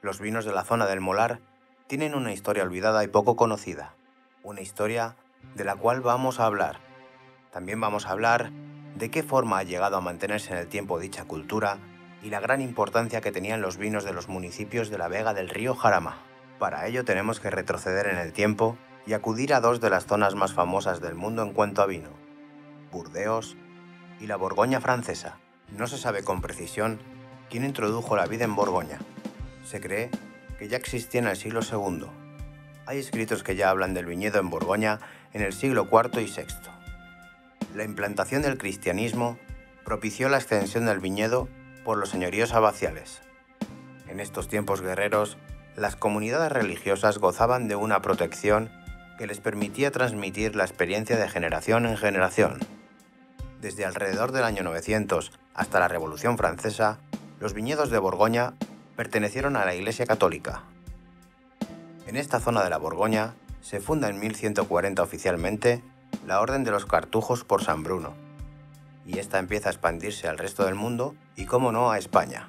Los vinos de la zona del Molar tienen una historia olvidada y poco conocida. Una historia de la cual vamos a hablar. También vamos a hablar de qué forma ha llegado a mantenerse en el tiempo dicha cultura y la gran importancia que tenían los vinos de los municipios de la vega del río Jarama. Para ello tenemos que retroceder en el tiempo y acudir a dos de las zonas más famosas del mundo en cuanto a vino: Burdeos y la Borgoña francesa. No se sabe con precisión quién introdujo la vid en Borgoña. Se cree que ya existía en el siglo II. Hay escritos que ya hablan del viñedo en Borgoña en el siglo IV y VI. La implantación del cristianismo propició la extensión del viñedo por los señoríos abaciales. En estos tiempos guerreros, las comunidades religiosas gozaban de una protección que les permitía transmitir la experiencia de generación en generación. Desde alrededor del año 900 hasta la Revolución Francesa, los viñedos de Borgoña pertenecieron a la Iglesia Católica. En esta zona de la Borgoña se funda en 1140 oficialmente la Orden de los Cartujos por San Bruno, y esta empieza a expandirse al resto del mundo y, cómo no, a España.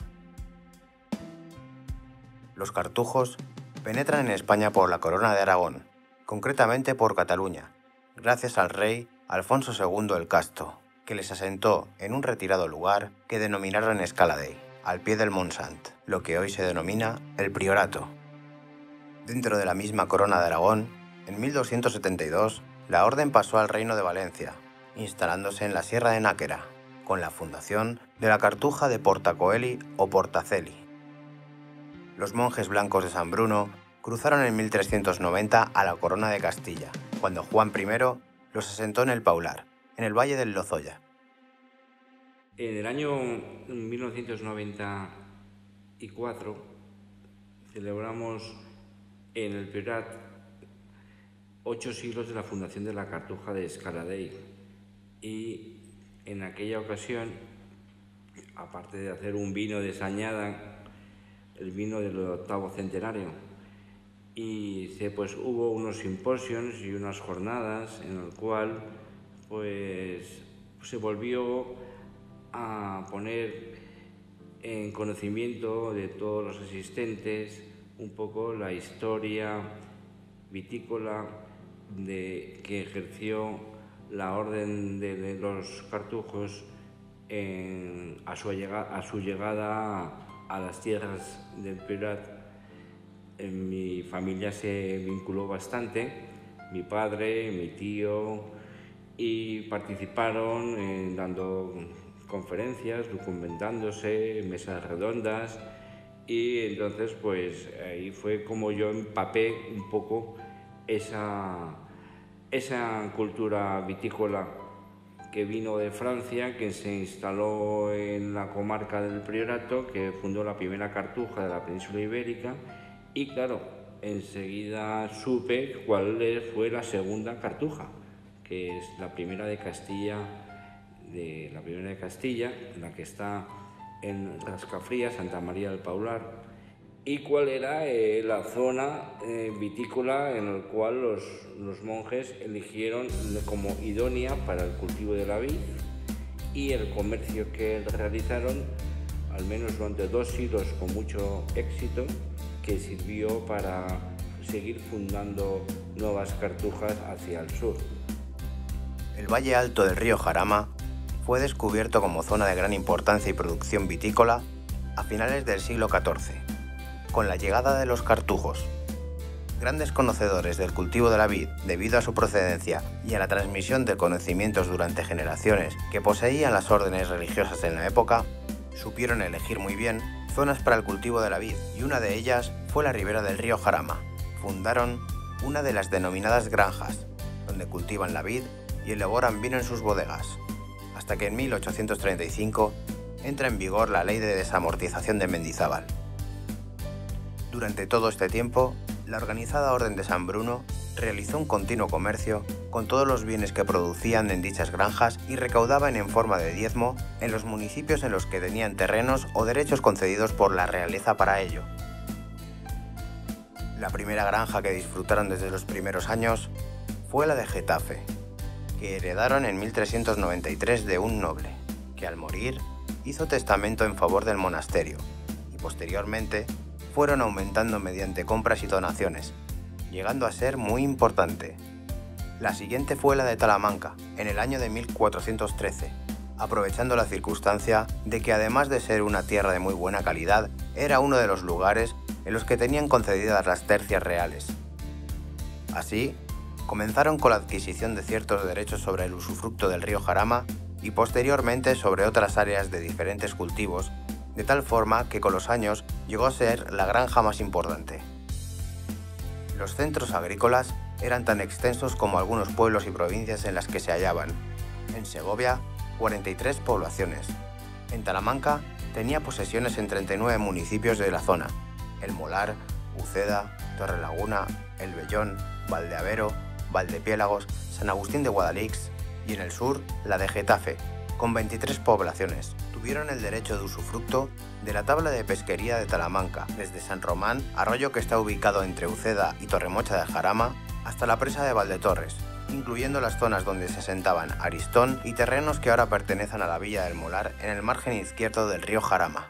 Los Cartujos penetran en España por la Corona de Aragón, concretamente por Cataluña, gracias al rey Alfonso II el Casto, que les asentó en un retirado lugar que denominaron Escaladei, al pie del Montsant, lo que hoy se denomina el Priorato. Dentro de la misma Corona de Aragón, en 1272, la orden pasó al Reino de Valencia, instalándose en la Sierra de Náquera, con la fundación de la Cartuja de Portacoeli o Portaceli. Los monjes blancos de San Bruno cruzaron en 1390 a la Corona de Castilla, cuando Juan I los asentó en el Paular, en el Valle del Lozoya. En el año 1994 celebramos en el Priorat 8 siglos de la fundación de la Cartuja de Escaladei, y en aquella ocasión, aparte de hacer un vino de Sañada, el vino del 8º centenario, pues hubo unos simposios y unas jornadas en el cual se volvió a poner en conocimiento de todos los asistentes un poco la historia vitícola que ejerció la Orden de los Cartujos a su llegada a las tierras del Priorat. Mi familia se vinculó bastante, mi padre, mi tío, y participaron dando conferencias, documentándose, mesas redondas, y entonces ahí fue como yo empapé un poco esa cultura vitícola que vino de Francia, que se instaló en la comarca del Priorato, que fundó la primera cartuja de la península ibérica, y claro, enseguida supe cuál fue la segunda cartuja, que es la primera de Castilla, la que está en Rascafría, Santa María del Paular, y cuál era la zona vitícola en la cual los monjes eligieron como idónea para el cultivo de la vid, y el comercio que realizaron, al menos durante 2 siglos con mucho éxito, que sirvió para seguir fundando nuevas cartujas hacia el sur. El Valle Alto del río Jarama fue descubierto como zona de gran importancia y producción vitícola a finales del siglo XIV, con la llegada de los cartujos. Grandes conocedores del cultivo de la vid debido a su procedencia y a la transmisión de conocimientos durante generaciones que poseían las órdenes religiosas en la época, supieron elegir muy bien zonas para el cultivo de la vid, y una de ellas fue la ribera del río Jarama. Fundaron una de las denominadas granjas, donde cultivan la vid y elaboran vino en sus bodegas, hasta que en 1835 entra en vigor la Ley de Desamortización de Mendizábal. Durante todo este tiempo, la organizada Orden de San Bruno realizó un continuo comercio con todos los bienes que producían en dichas granjas y recaudaban en forma de diezmo en los municipios en los que tenían terrenos o derechos concedidos por la realeza para ello. La primera granja que disfrutaron desde los primeros años fue la de Getafe, que heredaron en 1393 de un noble, que al morir hizo testamento en favor del monasterio y posteriormente fueron aumentando mediante compras y donaciones, llegando a ser muy importante. La siguiente fue la de Talamanca, en el año de 1413, aprovechando la circunstancia de que además de ser una tierra de muy buena calidad, era uno de los lugares en los que tenían concedidas las tercias reales. Así, comenzaron con la adquisición de ciertos derechos sobre el usufructo del río Jarama y posteriormente sobre otras áreas de diferentes cultivos, de tal forma que con los años llegó a ser la granja más importante. Los centros agrícolas eran tan extensos como algunos pueblos y provincias en las que se hallaban. En Segovia, 43 poblaciones. En Talamanca tenía posesiones en 39 municipios de la zona: El Molar, Uceda, Torrelaguna, El Vellón, Valdeavero, Valdepiélagos, San Agustín de Guadalix y en el sur la de Getafe, con 23 poblaciones. Tuvieron el derecho de usufructo de la tabla de pesquería de Talamanca, desde San Román, arroyo que está ubicado entre Uceda y Torremocha de Jarama, hasta la presa de Valdetorres, incluyendo las zonas donde se asentaban Aristón y terrenos que ahora pertenecen a la villa del Molar en el margen izquierdo del río Jarama.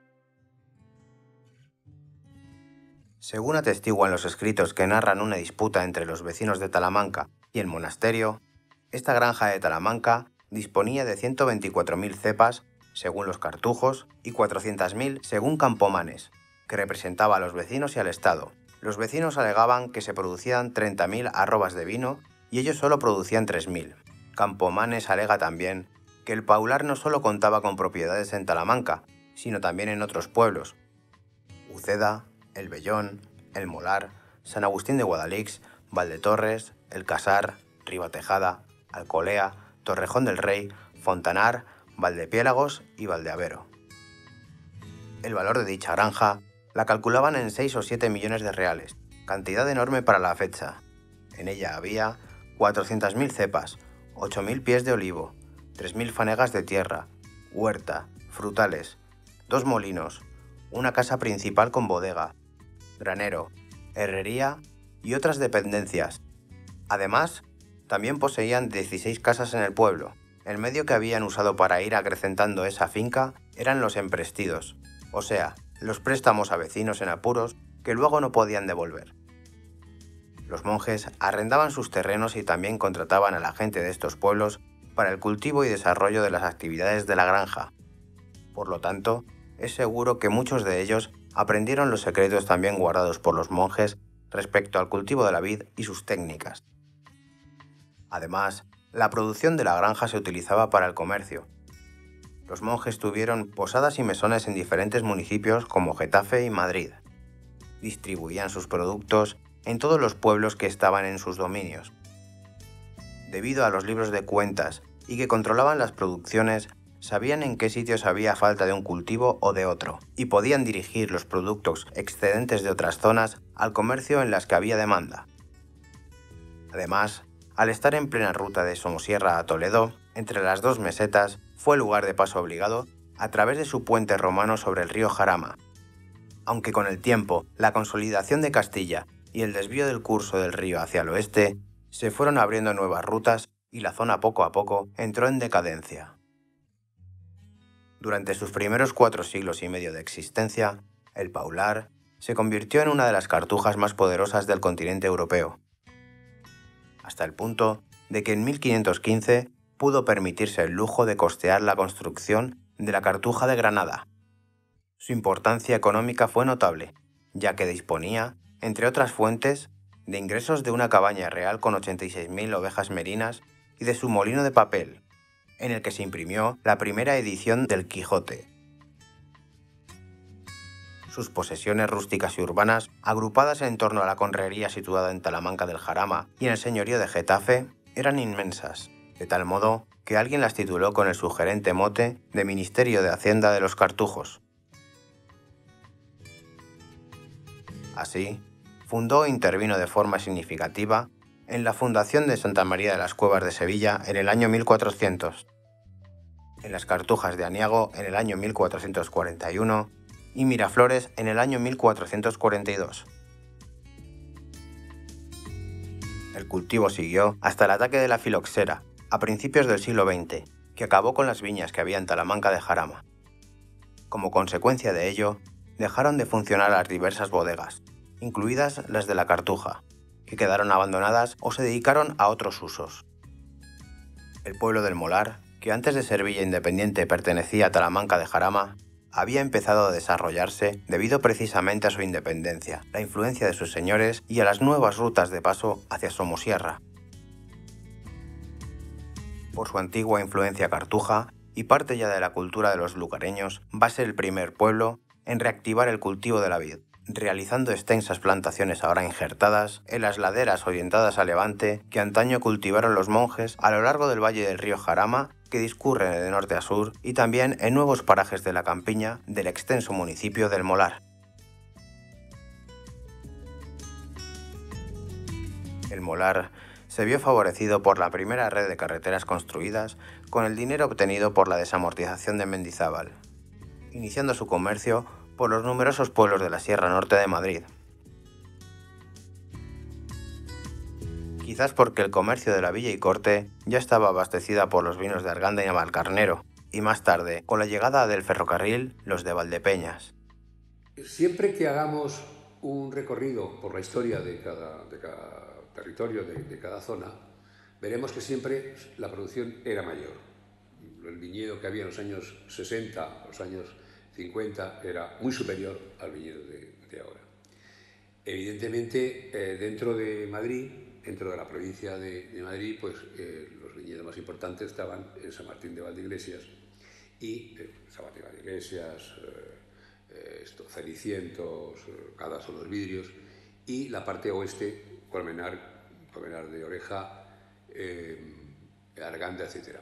Según atestiguan los escritos que narran una disputa entre los vecinos de Talamanca y el monasterio, esta granja de Talamanca disponía de 124.000 cepas, según los cartujos, y 400.000 según Campomanes, que representaba a los vecinos y al Estado. Los vecinos alegaban que se producían 30.000 arrobas de vino y ellos solo producían 3.000. Campomanes alega también que el Paular no solo contaba con propiedades en Talamanca, sino también en otros pueblos: Uceda, El Vellón, El Molar, San Agustín de Guadalix, Valdetorres, El Casar, Ribatejada, Alcolea, Torrejón del Rey, Fontanar, Valdepiélagos y Valdeavero. El valor de dicha granja la calculaban en 6 o 7 millones de reales, cantidad enorme para la fecha. En ella había 400.000 cepas, 8.000 pies de olivo, 3.000 fanegas de tierra, huerta, frutales, 2 molinos, una casa principal con bodega, granero, herrería y otras dependencias. Además, también poseían 16 casas en el pueblo. El medio que habían usado para ir acrecentando esa finca eran los emprestidos, o sea, los préstamos a vecinos en apuros que luego no podían devolver. Los monjes arrendaban sus terrenos y también contrataban a la gente de estos pueblos para el cultivo y desarrollo de las actividades de la granja. Por lo tanto, es seguro que muchos de ellos aprendieron los secretos también guardados por los monjes respecto al cultivo de la vid y sus técnicas. Además, la producción de la granja se utilizaba para el comercio. Los monjes tuvieron posadas y mesones en diferentes municipios como Getafe y Madrid. Distribuían sus productos en todos los pueblos que estaban en sus dominios. Debido a los libros de cuentas y que controlaban las producciones, sabían en qué sitios había falta de un cultivo o de otro, y podían dirigir los productos excedentes de otras zonas al comercio en las que había demanda. Además, al estar en plena ruta de Somosierra a Toledo, entre las dos mesetas, fue lugar de paso obligado a través de su puente romano sobre el río Jarama. Aunque con el tiempo, la consolidación de Castilla y el desvío del curso del río hacia el oeste, se fueron abriendo nuevas rutas y la zona poco a poco entró en decadencia. Durante sus primeros 4 siglos y medio de existencia, el Paular se convirtió en una de las cartujas más poderosas del continente europeo, hasta el punto de que en 1515 pudo permitirse el lujo de costear la construcción de la Cartuja de Granada. Su importancia económica fue notable, ya que disponía, entre otras fuentes, de ingresos de una cabaña real con 86.000 ovejas merinas y de su molino de papel, en el que se imprimió la primera edición del Quijote. Sus posesiones rústicas y urbanas, agrupadas en torno a la conrería situada en Talamanca del Jarama y en el señorío de Getafe, eran inmensas, de tal modo que alguien las tituló con el sugerente mote de Ministerio de Hacienda de los Cartujos. Así, fundó e intervino de forma significativa en la fundación de Santa María de las Cuevas de Sevilla en el año 1400, en las Cartujas de Aniago en el año 1441 y Miraflores en el año 1442. El cultivo siguió hasta el ataque de la filoxera, a principios del siglo XX, que acabó con las viñas que había en Talamanca de Jarama. Como consecuencia de ello, dejaron de funcionar las diversas bodegas, incluidas las de la Cartuja, que quedaron abandonadas o se dedicaron a otros usos. El pueblo del Molar, que antes de ser villa independiente pertenecía a Talamanca de Jarama, había empezado a desarrollarse debido precisamente a su independencia, la influencia de sus señores y a las nuevas rutas de paso hacia Somosierra. Por su antigua influencia cartuja y parte ya de la cultura de los lugareños, va a ser el primer pueblo en reactivar el cultivo de la vid, realizando extensas plantaciones ahora injertadas en las laderas orientadas a levante que antaño cultivaron los monjes a lo largo del valle del río Jarama, que discurre de norte a sur, y también en nuevos parajes de la campiña del extenso municipio del Molar. El Molar se vio favorecido por la primera red de carreteras construidas con el dinero obtenido por la desamortización de Mendizábal, iniciando su comercio por los numerosos pueblos de la Sierra Norte de Madrid. Quizás porque el comercio de la Villa y Corte ya estaba abastecida por los vinos de Arganda y Navalcarnero, y más tarde, con la llegada del ferrocarril, los de Valdepeñas. Siempre que hagamos un recorrido por la historia de cada territorio, de cada zona, veremos que siempre la producción era mayor. El viñedo que había en los años 60, los años 50, era muy superior al viñedo de ahora. Evidentemente, dentro de Madrid, dentro de la provincia de Madrid, pues los viñedos más importantes estaban en San Martín de Valdeiglesias y San Martín de Valdeiglesias, Cenicientos, Cadas o los Vidrios, y la parte oeste, Colmenar de Oreja, Arganda, etc.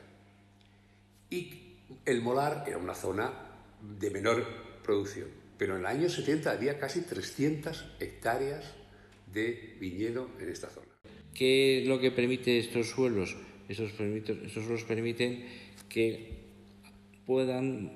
Y el Molar era una zona de menor producción, pero en el año 70 había casi 300 hectáreas de viñedo en esta zona. ¿Qué es lo que permite estos suelos? Estos suelos permiten que puedan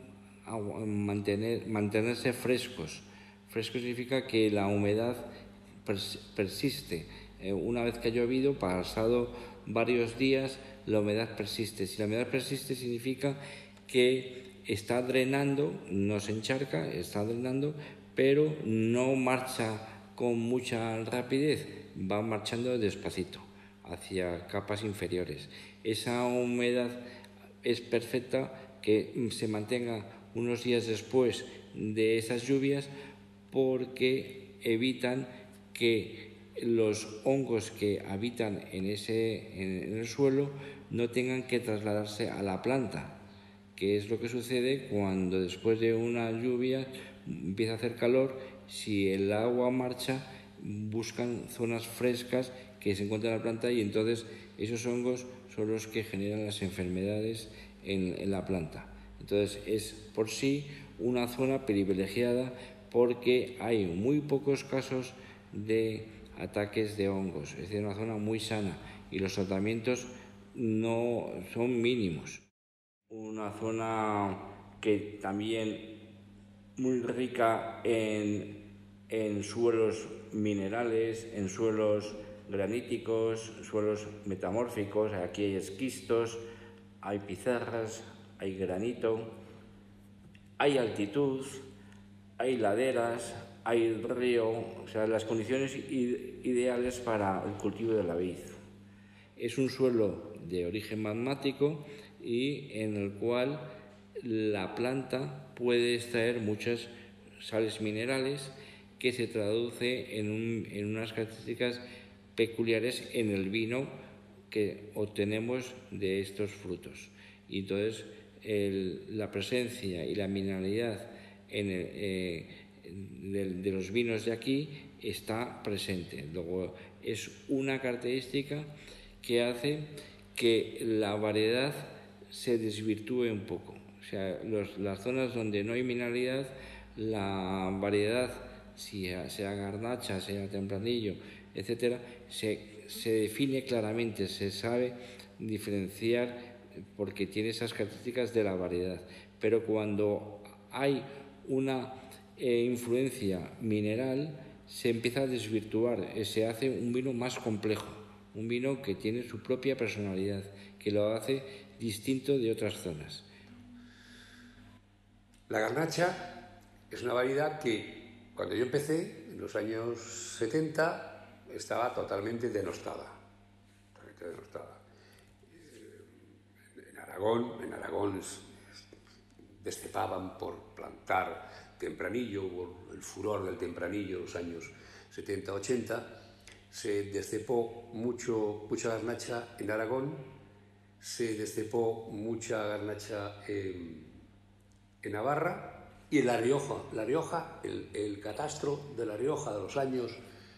mantenerse frescos. Fresco significa que la humedad persiste. Una vez que ha llovido, pasado varios días, la humedad persiste. Si la humedad persiste, significa que está drenando, no se encharca, está drenando, pero no marcha con mucha rapidez, va marchando despacito hacia capas inferiores. Esa humedad es perfecta que se mantenga unos días después de esas lluvias, porque evitan que los hongos que habitan en el suelo no tengan que trasladarse a la planta, que es lo que sucede cuando después de una lluvia empieza a hacer calor. Si el agua marcha, buscan zonas frescas que se encuentran en la planta, y entonces esos hongos son los que generan las enfermedades en la planta. Entonces es por sí una zona privilegiada porque hay muy pocos casos de ataques de hongos, es decir, una zona muy sana y los tratamientos no son mínimos. Una zona que también muy rica en suelos minerales, en suelos graníticos, suelos metamórficos. Aquí hay esquistos, hay pizarras, hay granito, hay altitud, hay laderas, hay río, o sea, las condiciones ideales para el cultivo de la vid. Es un suelo de origen magmático y en el cual la planta puede extraer muchas sales minerales que se traduce en unas características peculiares en el vino que obtenemos de estos frutos. Y entonces la presencia y la mineralidad de los vinos de aquí está presente. Luego es una característica que hace que la variedad se desvirtúe un poco. O sea, las zonas donde no hay mineralidad, la variedad, sea garnacha, sea tempranillo, etcétera, se define claramente, se sabe diferenciar porque tiene esas características de la variedad. Pero cuando hay una influencia mineral, se empieza a desvirtuar, se hace un vino más complejo, un vino que tiene su propia personalidad, que lo hace distinto de otras zonas. La garnacha Es una variedad que cuando yo empecé, en los años 70, estaba totalmente denostada. Totalmente denostada. En Aragón destepaban por plantar tempranillo, hubo el furor del tempranillo en los años 70-80, se descepó mucha garnacha en Aragón, se descepó mucha garnacha en Navarra y en La Rioja. La Rioja, el catastro de La Rioja de los años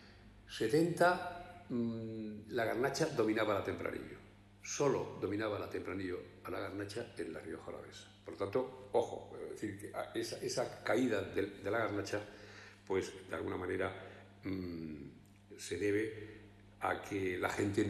70, la garnacha dominaba la tempranillo. Solo dominaba la tempranillo a la garnacha en La Rioja Alavesa. Por lo tanto, ojo, es decir, que esa caída de la garnacha, pues de alguna manera se debe a que la gente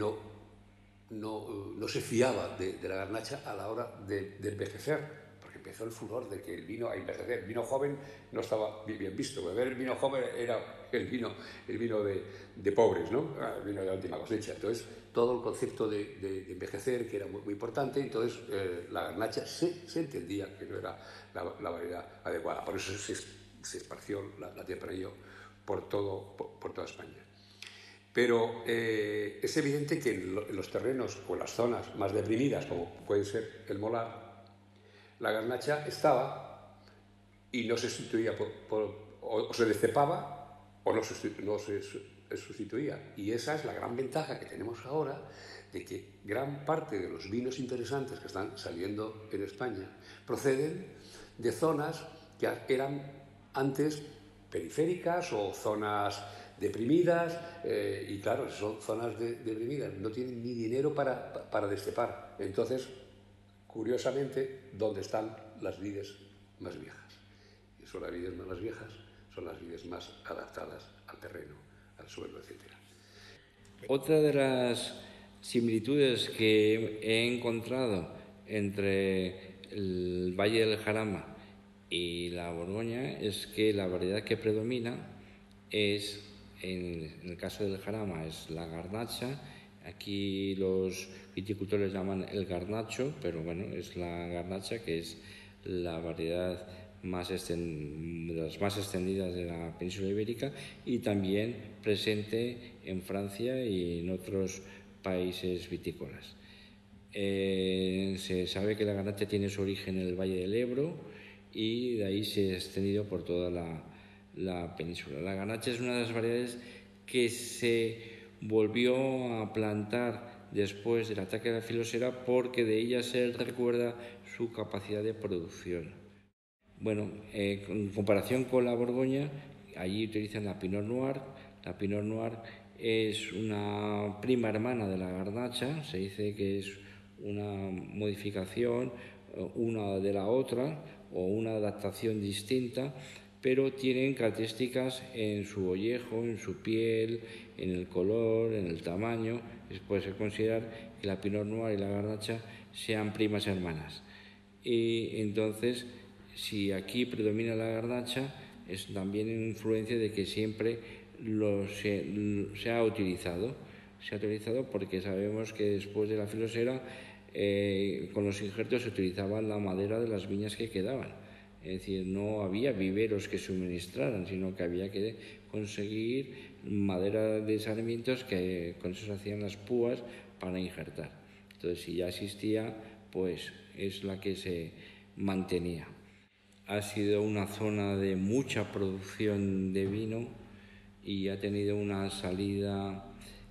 no se fiaba de la garnacha a la hora de envejecer, porque empezó el furor de que el vino a envejecer. El vino joven no estaba bien visto. Beber el vino joven era el vino de pobres, ¿no? El vino de la última cosecha. Entonces, todo el concepto de envejecer, que era muy importante, entonces la garnacha se entendía que no era la variedad adecuada. Por eso se esparció la tempranillo por toda España. Pero es evidente que en los terrenos o en las zonas más deprimidas, como puede ser el Molar, la garnacha estaba y no se sustituía o se descepaba o no se sustituía. Y esa es la gran ventaja que tenemos ahora, de que gran parte de los vinos interesantes que están saliendo en España proceden de zonas que eran antes periféricas o zonas deprimidas, y claro, son zonas deprimidas, no tienen ni dinero para destepar. Entonces, curiosamente, ¿dónde están las vides más viejas? Y son las vides más viejas, son las vides más adaptadas al terreno, al suelo, etc. Otra de las similitudes que he encontrado entre el Valle del Jarama y la Borgoña es que la variedad que predomina es, en el caso del Jarama, es la garnacha. Aquí los viticultores llaman el garnacho, pero bueno, es la garnacha, que es la variedad de las más extendidas de la península ibérica y también presente en Francia y en otros países vitícolas. Se sabe que la garnacha tiene su origen en el Valle del Ebro y de ahí se ha extendido por toda la península. La garnacha es una de las variedades que se volvió a plantar después del ataque de la filosera porque de ella se recuerda su capacidad de producción. Bueno, en comparación con la Borgoña, allí utilizan la Pinot Noir. La Pinot Noir es una prima hermana de la garnacha, se dice que es una modificación una de la otra o una adaptación distinta, pero tienen características en su ollejo, en su piel, en el color, en el tamaño. Puede ser considerar que la Pinot Noir y la garnacha sean primas hermanas. Y entonces, si aquí predomina la garnacha, es también en influencia de que siempre se ha utilizado. Se ha utilizado porque sabemos que después de la filosera, con los injertos se utilizaba la madera de las viñas que quedaban. Es decir, no había viveros que suministraran, sino que había que conseguir madera de sarmientos que con eso se hacían las púas para injertar. Entonces, si ya existía, pues es la que se mantenía. Ha sido una zona de mucha producción de vino y ha tenido una salida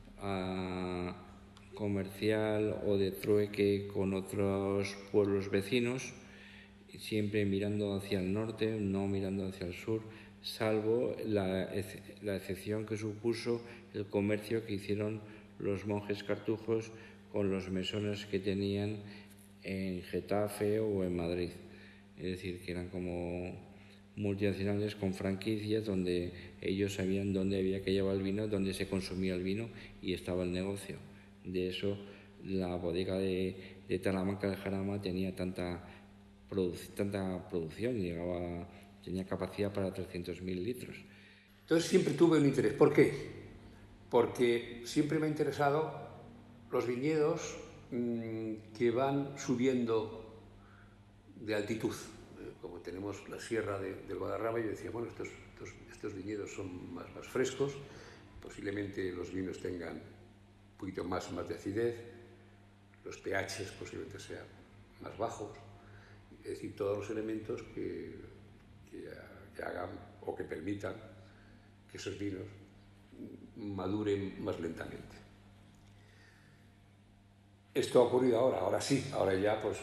comercial o de trueque con otros pueblos vecinos, siempre mirando hacia el norte, no mirando hacia el sur, salvo la excepción que supuso el comercio que hicieron los monjes cartujos con los mesones que tenían en Getafe o en Madrid. Es decir, que eran como multinacionales con franquicias donde ellos sabían dónde había que llevar el vino, dónde se consumía el vino y estaba el negocio. De eso la bodega de Talamanca del Jarama tenía tanta producción, tenía capacidad para 300.000 litros. Entonces siempre tuve un interés. ¿Por qué? Porque siempre me ha interesado los viñedos que van subiendo de altitud. Como tenemos la sierra del Guadarrama, yo decía, bueno, estos viñedos son más frescos, posiblemente los vinos tengan un poquito más de acidez, los pHs posiblemente sean más bajos, es decir, todos los elementos que hagan o que permitan que esos vinos maduren más lentamente. Esto ha ocurrido ahora sí, ahora ya pues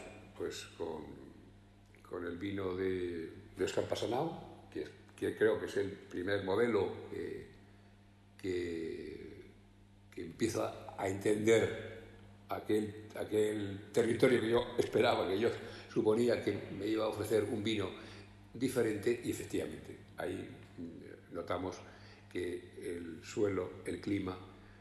con el vino de Óscar Passanau, que creo que es el primer modelo que empieza a entender aquel territorio que yo esperaba, que yo suponía que me iba a ofrecer un vino diferente, y efectivamente ahí notamos que el suelo, el clima,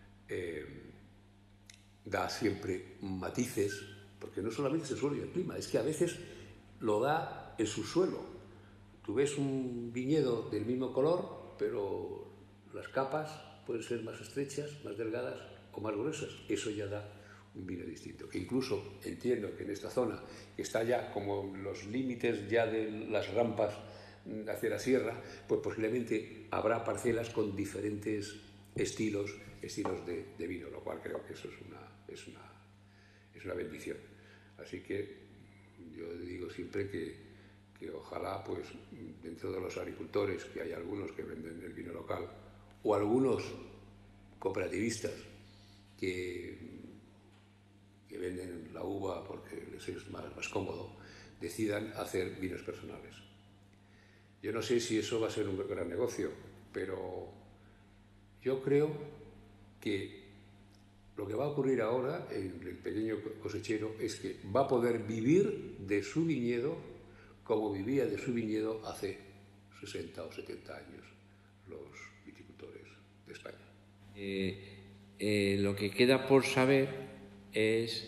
da siempre matices, porque no solamente es el suelo y el clima, es que a veces lo da el subsuelo. Tú ves un viñedo del mismo color, pero las capas pueden ser más estrechas, más delgadas o más gruesas. Eso ya da un vino distinto. Que incluso entiendo que en esta zona, que está ya como los límites ya de las rampas hacia la sierra, pues posiblemente habrá parcelas con diferentes estilos de vino, lo cual creo que eso es una bendición. Así que yo digo siempre que ojalá, pues, dentro de los agricultores, que hay algunos que venden el vino local, o algunos cooperativistas que venden la uva porque les es más cómodo, decidan hacer vinos personales. Yo no sé si eso va a ser un gran negocio, pero yo creo que lo que va a ocurrir ahora en el pequeño cosechero es que va a poder vivir de su viñedo como vivía de su viñedo hace 60 o 70 años los viticultores de España. Lo que queda por saber es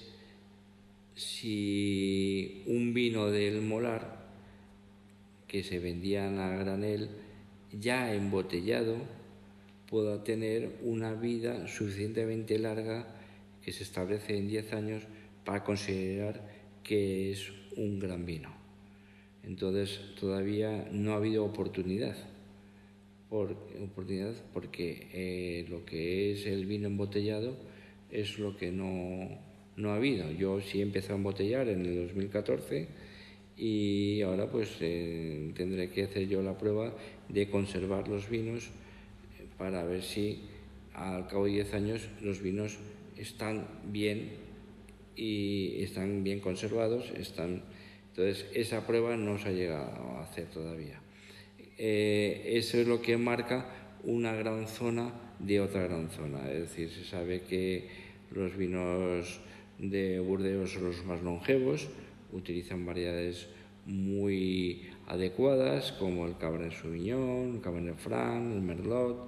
si un vino del Molar que se vendían a granel ya embotellado pueda tener una vida suficientemente larga, que se establece en 10 años, para considerar que es un gran vino. Entonces todavía no ha habido oportunidad porque lo que es el vino embotellado es lo que no ha habido. Yo sí empecé a embotellar en el 2014 y ahora pues tendré que hacer yo la prueba de conservar los vinos para ver si al cabo de 10 años los vinos están bien y están bien conservados. Entonces esa prueba no se ha llegado a hacer todavía. Eso es lo que marca una gran zona de otra gran zona. Es decir, se sabe que los vinos de Burdeos son los más longevos, utilizan variedades muy adecuadas como el Cabernet Sauvignon, el Cabernet Franc, el Merlot,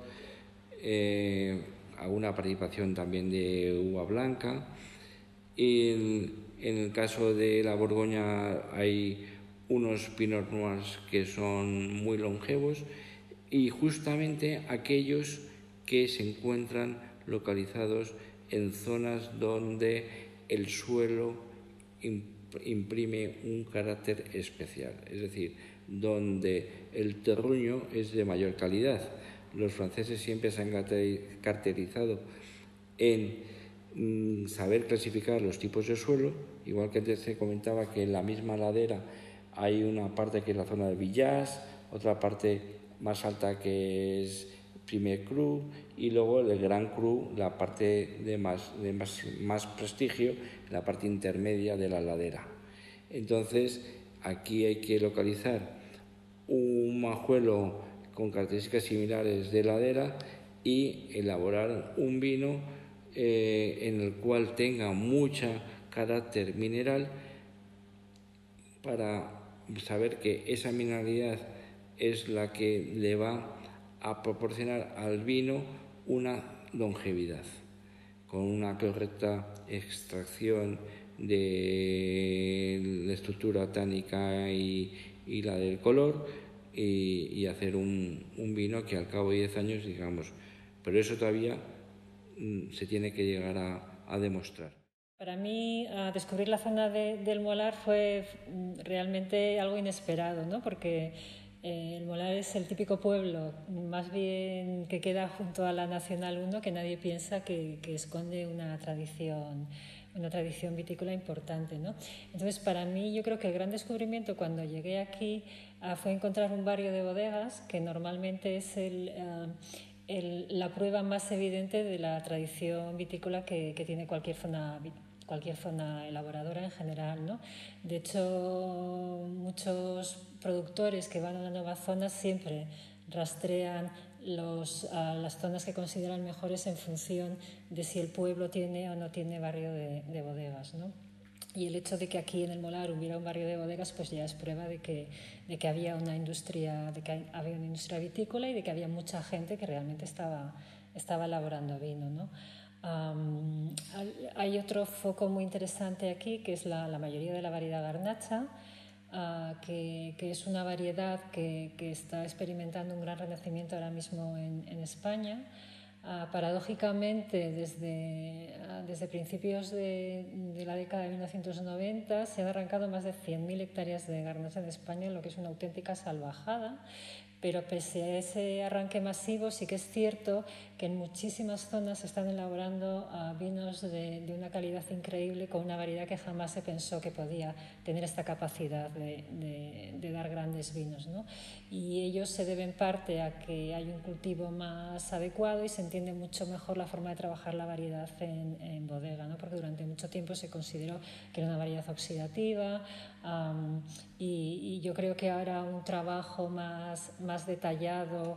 alguna participación también de uva blanca. En el caso de la Borgoña hay unos Pinot Noirs que son muy longevos y justamente aquellos que se encuentran localizados en zonas donde el suelo imprime un carácter especial, es decir, donde el terruño es de mayor calidad. Los franceses siempre se han caracterizado en saber clasificar los tipos de suelo, igual que antes se comentaba que en la misma ladera hay una parte que es la zona de Villars, otra parte más alta que es Premier Cru y luego el Gran Cru, la parte de más prestigio, la parte intermedia de la ladera. Entonces aquí hay que localizar un majuelo con características similares de ladera y elaborar un vino en el cual tenga mucho carácter mineral, para saber que esa mineralidad es la que le va a proporcionar al vino una longevidad, con una correcta extracción de la estructura tánica y la del color, y hacer un vino que al cabo de 10 años, digamos, pero eso todavía se tiene que llegar a demostrar. Para mí, descubrir la zona del Molar fue realmente algo inesperado, ¿no? Porque el Molar es el típico pueblo, más bien que queda junto a la Nacional 1, que nadie piensa que esconde una tradición vitícola importante, ¿no? Entonces, para mí, yo creo que el gran descubrimiento cuando llegué aquí fue encontrar un barrio de bodegas que normalmente es la prueba más evidente de la tradición vitícola que tiene cualquier zona elaboradora en general, ¿no? De hecho, muchos productores que van a una nueva zona siempre rastrean las zonas que consideran mejores en función de si el pueblo tiene o no tiene barrio de bodegas, ¿no? Y el hecho de que aquí en el Molar hubiera un barrio de bodegas, pues ya es prueba de que había una industria vitícola y de que había mucha gente que realmente estaba elaborando vino, ¿no? Hay otro foco muy interesante aquí, que es la mayoría de la variedad garnacha, que es una variedad que está experimentando un gran renacimiento ahora mismo en España. Paradójicamente, desde principios de la década de 1990 se han arrancado más de 100.000 hectáreas de garnacha en España, lo que es una auténtica salvajada. Pero pese a ese arranque masivo, sí que es cierto que en muchísimas zonas se están elaborando vinos de una calidad increíble, con una variedad que jamás se pensó que podía tener esta capacidad de dar grandes vinos, ¿no? Y ellos se deben parte a que hay un cultivo más adecuado y se entiende mucho mejor la forma de trabajar la variedad en bodega, ¿no? Porque durante mucho tiempo se consideró que era una variedad oxidativa, y yo creo que ahora un trabajo más detallado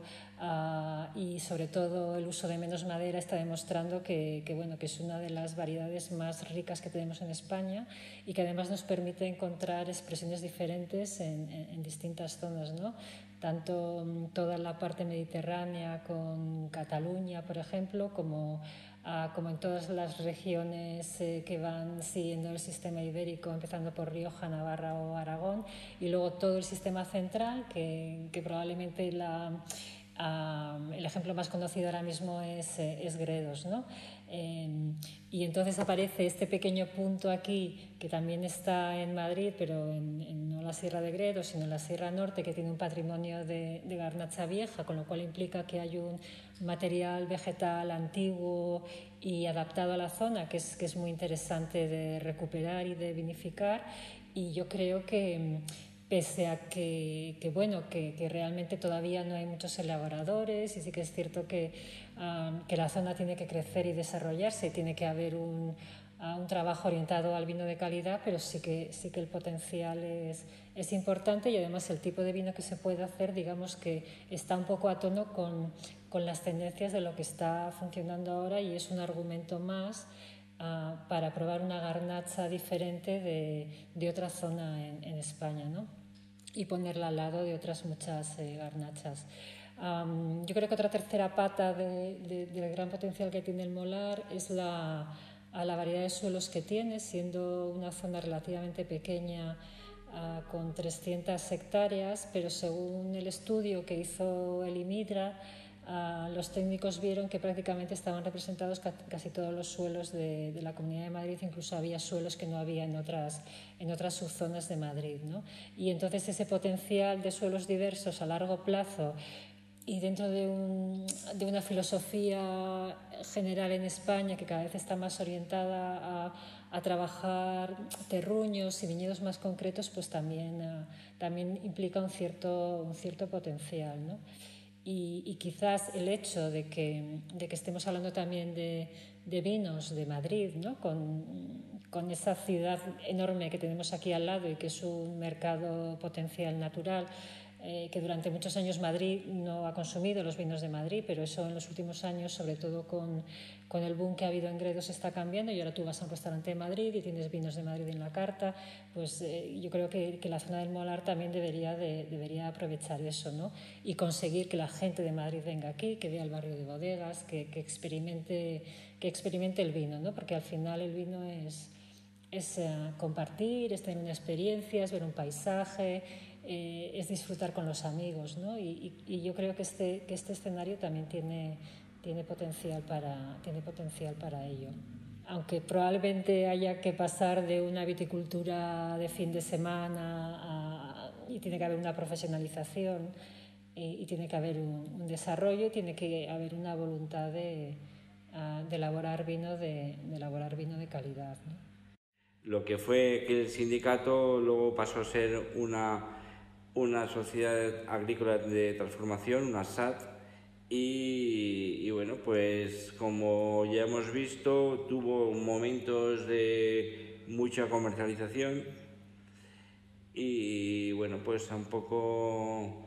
y sobre todo el uso de menos madera está demostrando que es una de las variedades más ricas que tenemos en España y que además nos permite encontrar expresiones diferentes en distintas zonas, ¿no? Tanto toda la parte mediterránea con Cataluña, por ejemplo, como en todas las regiones que van siguiendo el sistema ibérico, empezando por Rioja, Navarra o Aragón, y luego todo el sistema central, que probablemente el ejemplo más conocido ahora mismo es Gredos, ¿no? Y entonces aparece este pequeño punto aquí, que también está en Madrid, pero no la Sierra de Gredos, sino en la Sierra Norte, que tiene un patrimonio de garnacha vieja, con lo cual implica que hay un material vegetal antiguo y adaptado a la zona, que es muy interesante de recuperar y de vinificar. Y yo creo que pese a que realmente todavía no hay muchos elaboradores, y sí que es cierto que la zona tiene que crecer y desarrollarse, tiene que haber un trabajo orientado al vino de calidad, pero sí que el potencial es importante, y además el tipo de vino que se puede hacer, digamos que está un poco a tono con las tendencias de lo que está funcionando ahora, y es un argumento más para probar una garnacha diferente de otra zona en España, ¿no? Y ponerla al lado de otras muchas garnachas. Yo creo que otra tercera pata del gran potencial que tiene el Molar es la variedad de suelos que tiene, siendo una zona relativamente pequeña, con 300 hectáreas, pero según el estudio que hizo el IMIDRA, los técnicos vieron que prácticamente estaban representados casi todos los suelos de la Comunidad de Madrid, incluso había suelos que no había en otras subzonas de Madrid, ¿no? Y entonces ese potencial de suelos diversos a largo plazo, y dentro de una filosofía general en España que cada vez está más orientada a trabajar terruños y viñedos más concretos, pues también implica un cierto potencial, ¿no? Y quizás el hecho de que estemos hablando también de vinos de Madrid, ¿no? Con esa ciudad enorme que tenemos aquí al lado y que es un mercado potencial natural, que durante muchos años Madrid no ha consumido los vinos de Madrid, pero eso en los últimos años, sobre todo con el boom que ha habido en Gredos, está cambiando, y ahora tú vas a un restaurante de Madrid y tienes vinos de Madrid en la carta. Pues yo creo que la zona del Molar también debería aprovechar eso, ¿no? Y conseguir que la gente de Madrid venga aquí, que vea el barrio de bodegas, que experimente el vino, ¿no? Porque al final el vino es compartir, es tener una experiencia, es ver un paisaje, es disfrutar con los amigos, ¿no? Y yo creo que este escenario también tiene potencial para ello. aunque probablemente haya que pasar de una viticultura de fin de semana y tiene que haber una profesionalización y tiene que haber un desarrollo y tiene que haber una voluntad de elaborar vino de calidad, ¿no? Lo que fue que el sindicato luego pasó a ser una sociedad agrícola de transformación, una SAT, y bueno, pues como ya hemos visto, tuvo momentos de mucha comercialización y bueno, pues tampoco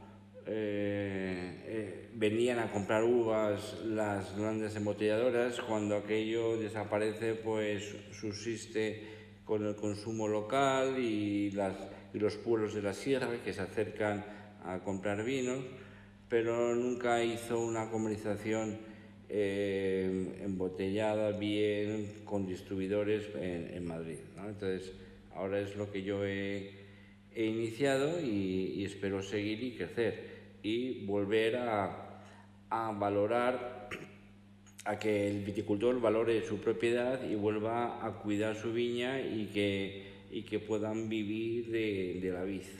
venían a comprar uvas las grandes embotelladoras. Cuando aquello desaparece, pues subsiste con el consumo local y los pueblos de la sierra que se acercan a comprar vinos, pero nunca hizo una comercialización embotellada bien con distribuidores en Madrid, ¿no? Entonces, ahora es lo que yo he iniciado y espero seguir y crecer y volver a valorar, a que el viticultor valore su propiedad y vuelva a cuidar su viña y que puedan vivir de la vid.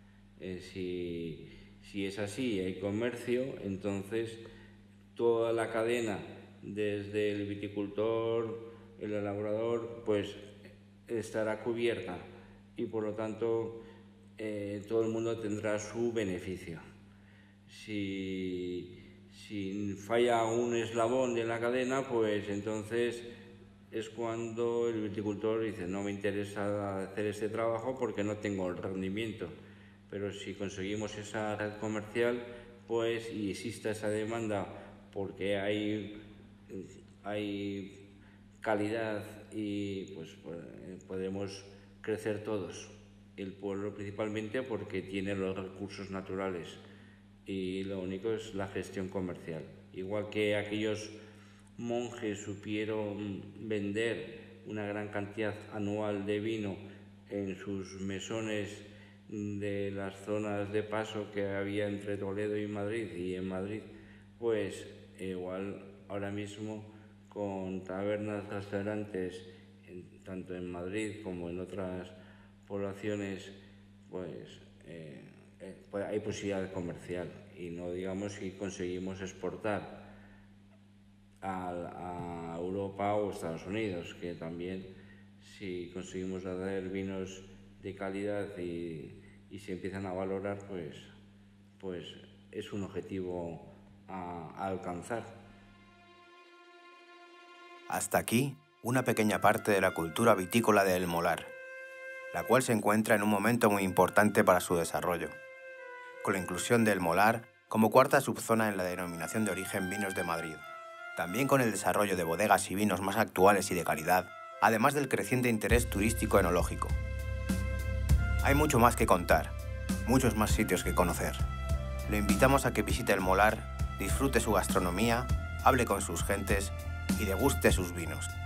Si es así y hay comercio, entonces toda la cadena, desde el viticultor, el elaborador, pues estará cubierta y por lo tanto todo el mundo tendrá su beneficio. Si falla un eslabón de la cadena, pues entonces es cuando el viticultor dice: no me interesa hacer este trabajo porque no tengo el rendimiento. Pero si conseguimos esa red comercial, pues, y exista esa demanda porque hay calidad y pues podemos crecer todos. El pueblo principalmente porque tiene los recursos naturales y lo único es la gestión comercial. Igual que aquellos monjes supieron vender una gran cantidad anual de vino en sus mesones de las zonas de paso que había entre Toledo y Madrid, y en Madrid, pues igual ahora mismo con tabernas, restaurantes, tanto en Madrid como en otras poblaciones, pues hay posibilidad comercial. Y no digamos si conseguimos exportar a Europa o Estados Unidos, que también, si conseguimos hacer vinos de calidad y se empiezan a valorar, pues es un objetivo a alcanzar. Hasta aquí una pequeña parte de la cultura vitícola de El Molar, la cual se encuentra en un momento muy importante para su desarrollo, con la inclusión de El Molar como cuarta subzona en la denominación de origen Vinos de Madrid, también con el desarrollo de bodegas y vinos más actuales y de calidad, además del creciente interés turístico enológico. Hay mucho más que contar, muchos más sitios que conocer. Lo invitamos a que visite El Molar, disfrute su gastronomía, hable con sus gentes y deguste sus vinos.